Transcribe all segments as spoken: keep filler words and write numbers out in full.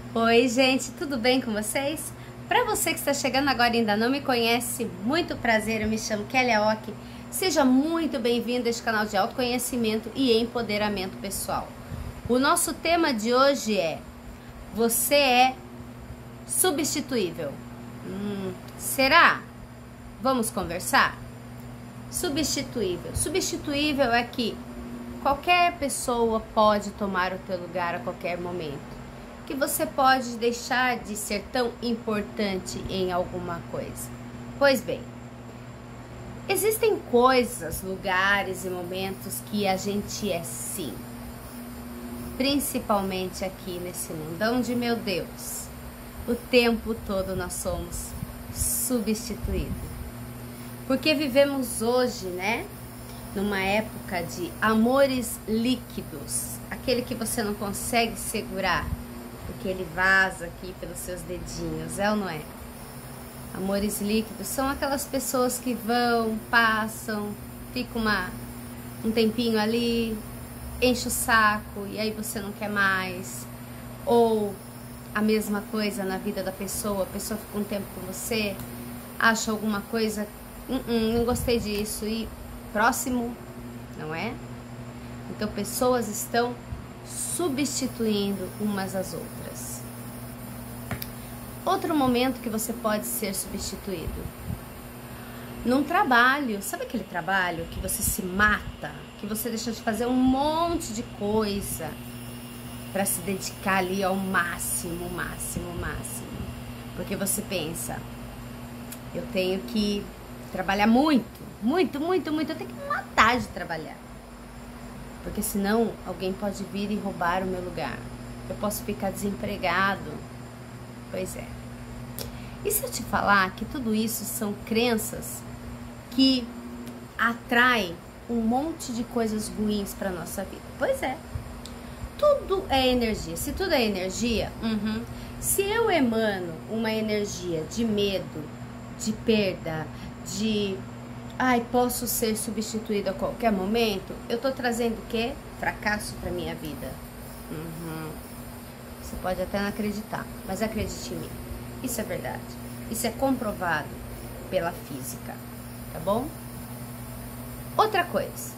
Oi, gente, tudo bem com vocês? Para você que está chegando agora e ainda não me conhece, muito prazer, eu me chamo Kelly Aoki. Seja muito bem-vindo a este canal de autoconhecimento e empoderamento pessoal. O nosso tema de hoje é: você é substituível. Hum, será? Vamos conversar? Substituível. Substituível é que qualquer pessoa pode tomar o teu lugar a qualquer momento. Que você pode deixar de ser tão importante em alguma coisa. Pois bem, existem coisas, lugares e momentos que a gente é sim. Principalmente aqui nesse mundão de meu Deus. O tempo todo nós somos substituídos. Porque vivemos hoje, né? Numa época de amores líquidos. Aquele que você não consegue segurar. Porque ele vaza aqui pelos seus dedinhos, é ou não é? Amores líquidos são aquelas pessoas que vão, passam, ficam uma, um tempinho ali, enche o saco e aí você não quer mais. Ou a mesma coisa na vida da pessoa, a pessoa fica um tempo com você, acha alguma coisa, hum, hum, não gostei disso e próximo, não é? Então pessoas estão substituindo umas às outras. Outro momento que você pode ser substituído num trabalho. Sabe aquele trabalho que você se mata, que você deixa de fazer um monte de coisa para se dedicar ali ao máximo, máximo, máximo, porque você pensa: eu tenho que trabalhar muito, muito, muito, muito, eu tenho que me matar de trabalhar. Porque senão alguém pode vir e roubar o meu lugar. Eu posso ficar desempregado. Pois é. E se eu te falar que tudo isso são crenças que atraem um monte de coisas ruins para nossa vida? Pois é. Tudo é energia. Se tudo é energia, uhum. Se eu emano uma energia de medo, de perda, de... ai, posso ser substituído a qualquer momento, eu tô trazendo o quê? Fracasso pra minha vida. Uhum. Você pode até não acreditar, mas acredite em mim. Isso é verdade. Isso é comprovado pela física, tá bom? Outra coisa.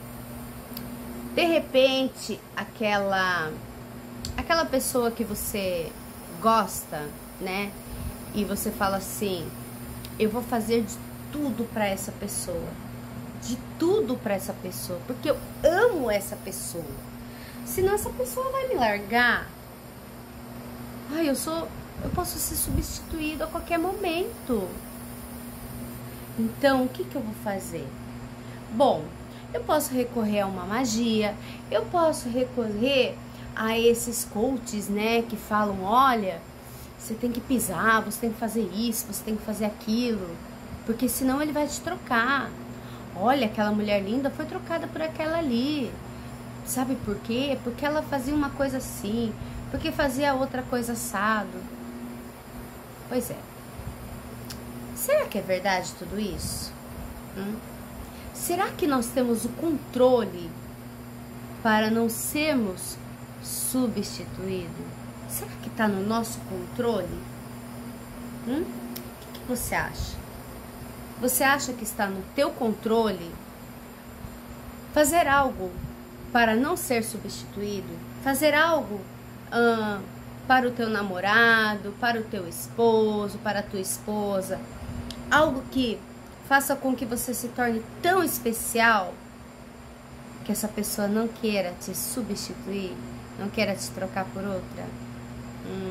De repente, aquela, aquela pessoa que você gosta, né? E você fala assim: eu vou fazer de tudo para essa pessoa, de tudo para essa pessoa, porque eu amo essa pessoa. Senão essa pessoa vai me largar. Ai, eu sou, eu posso ser substituído a qualquer momento. Então, o que que eu vou fazer? Bom, eu posso recorrer a uma magia, eu posso recorrer a esses coaches, né, que falam: olha, você tem que pisar, você tem que fazer isso, você tem que fazer aquilo. Porque senão ele vai te trocar. Olha, aquela mulher linda foi trocada por aquela ali. Sabe por quê? Porque ela fazia uma coisa assim, porque fazia outra coisa assado. Pois é. Será que é verdade tudo isso? Hum? Será que nós temos o controle para não sermos substituídos? Será que está no nosso controle? Hum? O que, que você acha? Você acha que está no teu controle fazer algo para não ser substituído? Fazer algo hum, para o teu namorado, para o teu esposo, para a tua esposa. Algo que faça com que você se torne tão especial que essa pessoa não queira te substituir, não queira te trocar por outra. Hum.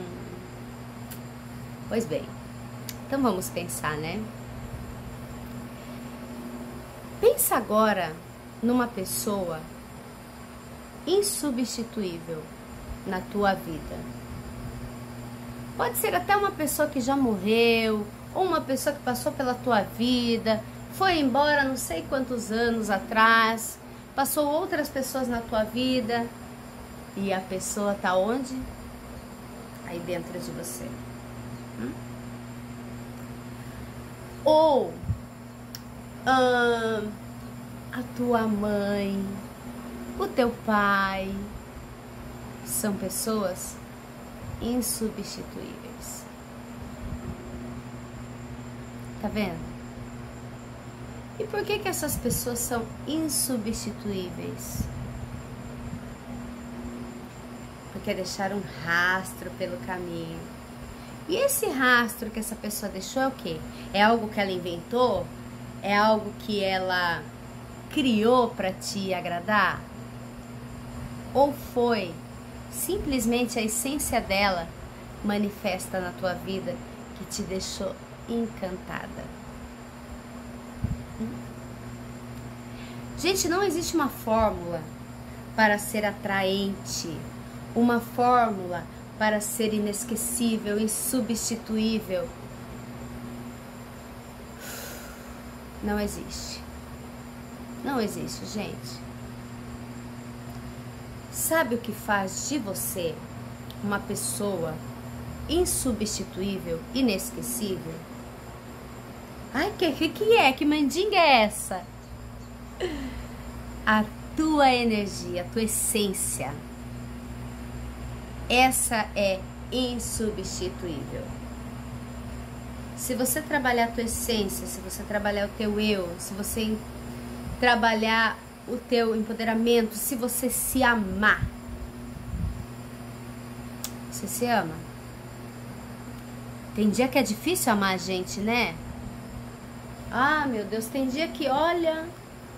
Pois bem, então vamos pensar, né? Pensa agora numa pessoa insubstituível na tua vida. Pode ser até uma pessoa que já morreu, ou uma pessoa que passou pela tua vida, foi embora não sei quantos anos atrás, passou outras pessoas na tua vida e a pessoa tá onde? Aí dentro de você. Hum? Ou hum, a tua mãe, o teu pai, são pessoas insubstituíveis. Tá vendo? E por que que essas pessoas são insubstituíveis? Porque deixaram um rastro pelo caminho. E esse rastro que essa pessoa deixou é o quê? É algo que ela inventou? É algo que ela criou para te agradar? Ou foi simplesmente a essência dela manifesta na tua vida que te deixou encantada? Hum? Gente, não existe uma fórmula para ser atraente, uma fórmula para ser inesquecível, insubstituível. Não existe. Não existe, gente. Sabe o que faz de você uma pessoa insubstituível, inesquecível? Ai, que que, que é? Que mandinga é essa? A tua energia, a tua essência. Essa é insubstituível. Se você trabalhar a tua essência, se você trabalhar o teu eu, se você trabalhar o teu empoderamento, se você se amar. Você se ama? Tem dia que é difícil amar a gente, né? Ah, meu Deus, tem dia que, olha,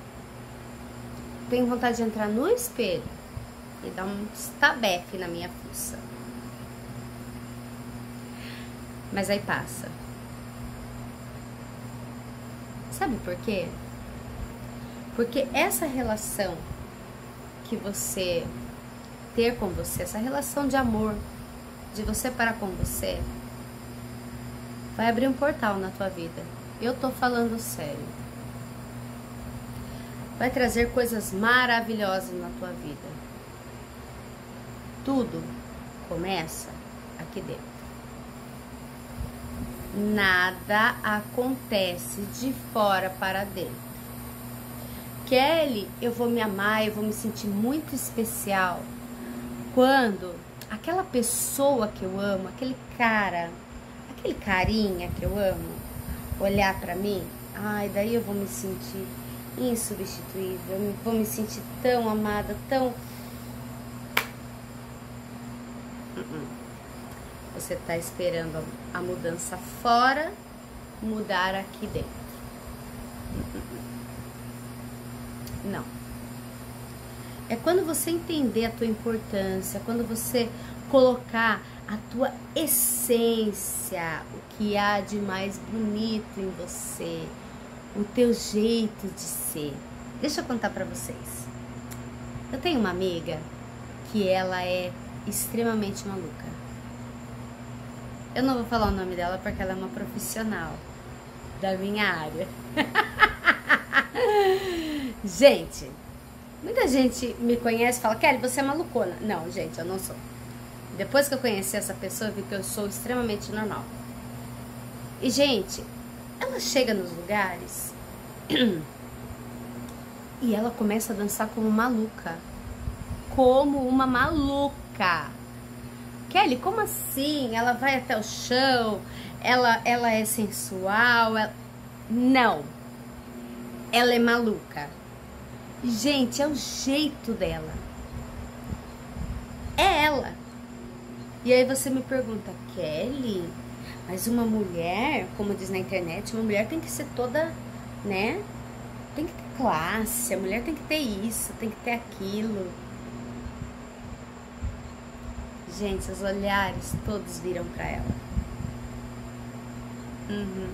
tenho vontade de entrar no espelho e dar um estabefe na minha fuça. Mas aí passa. Sabe por quê? Porque essa relação que você ter com você, essa relação de amor, de você para com você, vai abrir um portal na tua vida. Eu tô falando sério. Vai trazer coisas maravilhosas na tua vida. Tudo começa aqui dentro. Nada acontece de fora para dentro. Kelly, eu vou me amar, eu vou me sentir muito especial quando aquela pessoa que eu amo, aquele cara, aquele carinha que eu amo, olhar pra mim, ai, daí eu vou me sentir insubstituível, eu vou me sentir tão amada, tão... Você tá esperando a mudança fora mudar aqui dentro. Não. É quando você entender a tua importância, quando você colocar a tua essência, o que há de mais bonito em você, o teu jeito de ser. Deixa eu contar pra vocês. Eu tenho uma amiga que ela é extremamente maluca. Eu não vou falar o nome dela porque ela é uma profissional da minha área. Gente, muita gente me conhece e fala, Kelly, você é malucona. Não, gente, eu não sou. Depois que eu conheci essa pessoa, eu vi que eu sou extremamente normal. E, gente, ela chega nos lugares e ela começa a dançar como maluca. Como uma maluca. Kelly, como assim? Ela vai até o chão, ela, ela é sensual, ela... Não. Ela é maluca. Gente, é o jeito dela. É ela. E aí você me pergunta, Kelly, mas uma mulher, como diz na internet, uma mulher tem que ser toda, né? Tem que ter classe, a mulher tem que ter isso, tem que ter aquilo. Gente, os olhares todos viram pra ela. Uhum.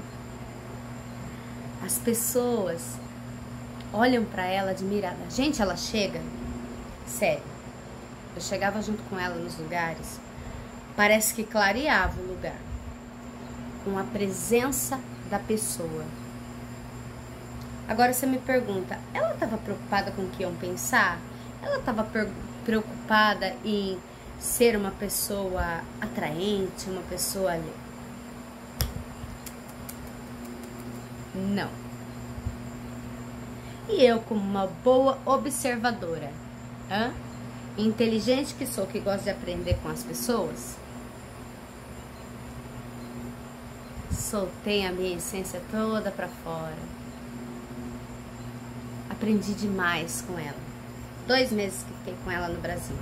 As pessoas olham pra ela admiradas. Gente, ela chega, sério, eu chegava junto com ela nos lugares, parece que clareava o lugar com a presença da pessoa. Agora você me pergunta, ela estava preocupada com o que iam pensar? Ela estava preocupada em ser uma pessoa atraente, uma pessoa ali? Não. E eu, como uma boa observadora, hã? inteligente que sou, que gosto de aprender com as pessoas, soltei a minha essência toda pra fora. Aprendi demais com ela. Dois meses que fiquei com ela no Brasil.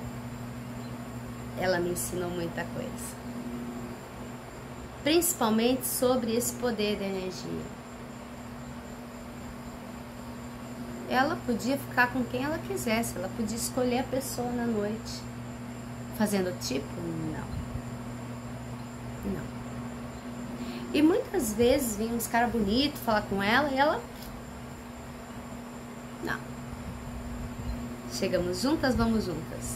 Ela me ensinou muita coisa. Principalmente sobre esse poder da energia. Ela podia ficar com quem ela quisesse. Ela podia escolher a pessoa na noite. Fazendo tipo? Não. Não. E muitas vezes vinham uns caras bonitos falar com ela e ela... Não. Chegamos juntas, vamos juntas.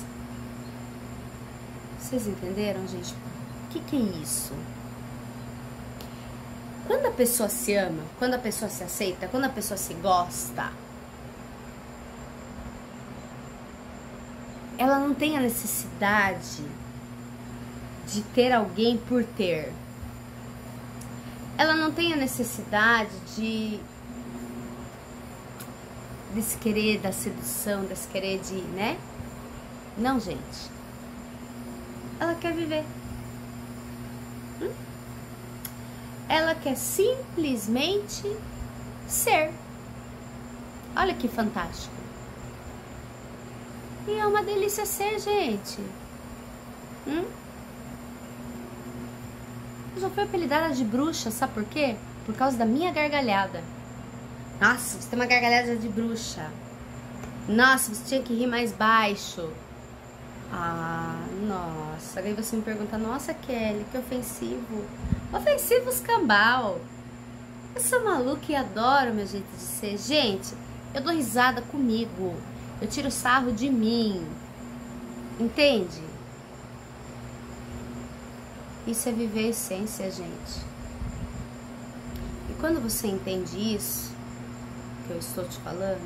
Vocês entenderam, gente? O que, que é isso? Quando a pessoa se ama, quando a pessoa se aceita, quando a pessoa se gosta, ela não tem a necessidade de ter alguém por ter. Ela não tem a necessidade de desse querer da sedução, desse querer de, né? Não, gente. Ela quer viver. Hum? Ela quer simplesmente ser. Olha que fantástico. E é uma delícia ser, gente. Hum? Eu já fui apelidada de bruxa, sabe por quê? Por causa da minha gargalhada. Nossa, você tem uma gargalhada de bruxa. Nossa, você tinha que rir mais baixo. Ah, nossa. Aí você me pergunta, nossa, Kelly, que ofensivo. Ofensivo escambau. Eu sou maluca e adoro meu jeito de ser. Gente, eu dou risada comigo. Eu tiro sarro de mim. Entende? Isso é viver a essência, gente. E quando você entende isso, que eu estou te falando,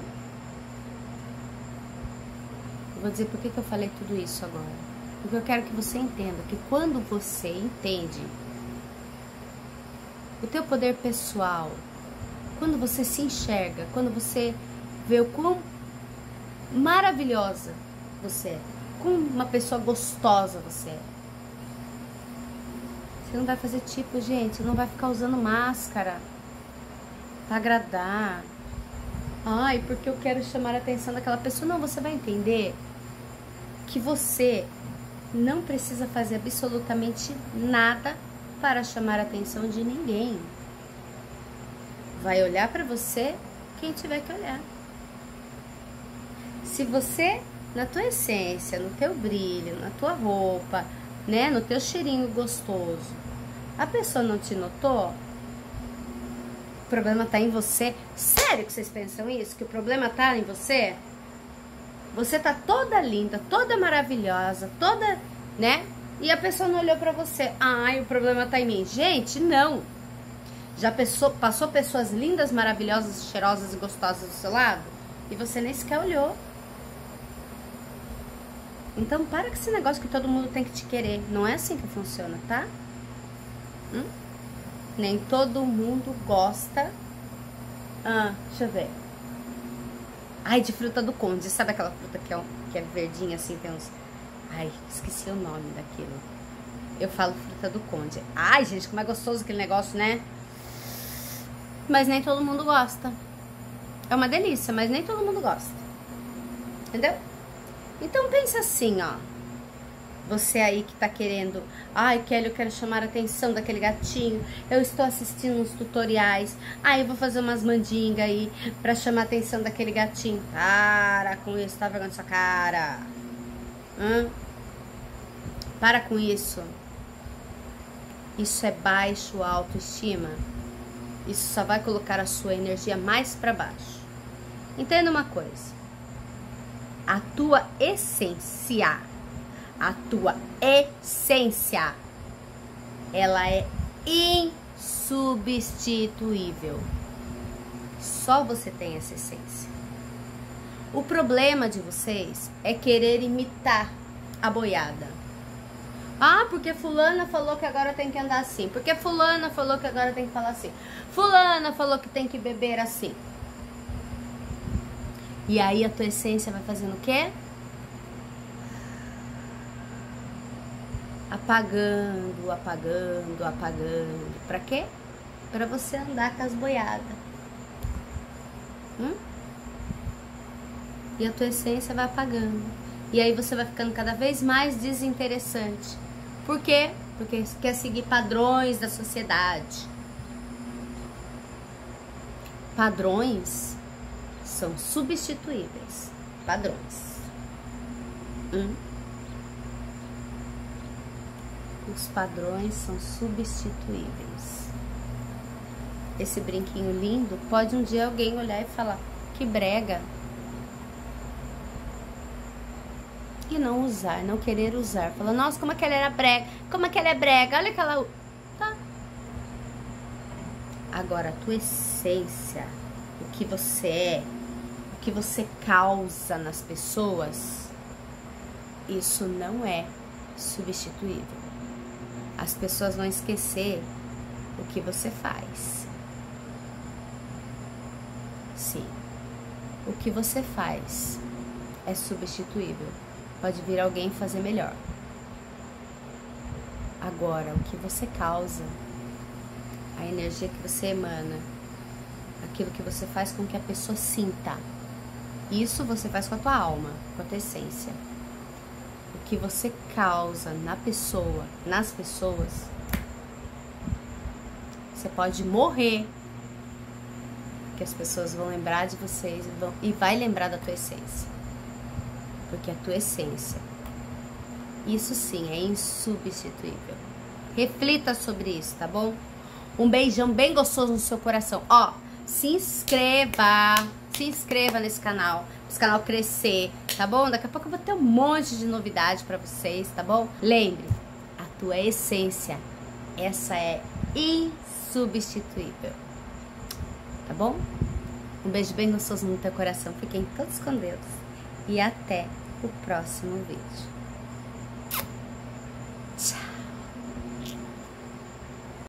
eu vou dizer por que que eu falei tudo isso agora. Porque eu quero que você entenda que quando você entende o teu poder pessoal, quando você se enxerga, quando você vê o quão maravilhosa você é, como uma pessoa gostosa você é, você não vai fazer tipo, gente, você não vai ficar usando máscara pra agradar. Ai, porque eu quero chamar a atenção daquela pessoa. Não, você vai entender que você não precisa fazer absolutamente nada para chamar a atenção de ninguém. Vai olhar pra você quem tiver que olhar. Se você, na tua essência, no teu brilho, na tua roupa, né, no teu cheirinho gostoso, a pessoa não te notou, o problema tá em você. Sério que vocês pensam isso? Que o problema tá em você? Você tá toda linda, toda maravilhosa, toda, né? E a pessoa não olhou pra você. Ai, o problema tá em mim. Gente, não. Já passou, passou pessoas lindas, maravilhosas, cheirosas e gostosas do seu lado? E você nem sequer olhou. Então, para com esse negócio que todo mundo tem que te querer. Não é assim que funciona, tá? Hum? Nem todo mundo gosta. Ah, deixa eu ver. Ai, de fruta do conde. Sabe aquela fruta que é, que é verdinha assim, tem uns... Ai, esqueci o nome daquilo. Eu falo fruta do conde. Ai, gente, como é gostoso aquele negócio, né? Mas nem todo mundo gosta. É uma delícia, mas nem todo mundo gosta. Entendeu? Então pensa assim, ó. Você aí que tá querendo... Ai, Kelly, eu quero chamar a atenção daquele gatinho. Eu estou assistindo uns tutoriais. Ai, eu vou fazer umas mandingas aí pra chamar a atenção daquele gatinho. Para com isso, tá vergonha na sua cara. Hã? Para com isso. Isso é baixo autoestima. Isso só vai colocar a sua energia mais pra baixo. Entenda uma coisa. A tua essência... A tua essência, ela é insubstituível. Só você tem essa essência. O problema de vocês é querer imitar a boiada. Ah, porque fulana falou que agora tem que andar assim. Porque fulana falou que agora tem que falar assim. Fulana falou que tem que beber assim. E aí a tua essência vai fazendo o quê? apagando, apagando, apagando. Pra quê? Pra você andar com as boiadas. Hum? E a tua essência vai apagando. E aí você vai ficando cada vez mais desinteressante. Por quê? Porque você quer seguir padrões da sociedade. Padrões são substituíveis. Padrões. Hum? Os padrões são substituíveis. Esse brinquinho lindo, pode um dia alguém olhar e falar, que brega. E não usar, não querer usar. Falar, nossa, como aquela era brega, como aquela é brega, olha aquela... Tá. Agora, a tua essência, o que você é, o que você causa nas pessoas, isso não é substituível. As pessoas vão esquecer o que você faz. Sim, o que você faz é substituível. Pode vir alguém fazer melhor. Agora, o que você causa, a energia que você emana, aquilo que você faz com que a pessoa sinta, isso você faz com a tua alma, com a tua essência. O que você causa na pessoa, nas pessoas, você pode morrer, que as pessoas vão lembrar de vocês e, vão, e vai lembrar da tua essência. Porque a tua essência, isso sim é insubstituível. Reflita sobre isso, tá bom? Um beijão bem gostoso no seu coração. Ó, se inscreva, se inscreva nesse canal, para esse canal crescer, tá bom? Daqui a pouco eu vou ter um monte de novidade pra vocês, tá bom? Lembre, a tua essência, essa é insubstituível, tá bom? Um beijo bem gostoso no teu coração. Fiquem todos com Deus. E até o próximo vídeo.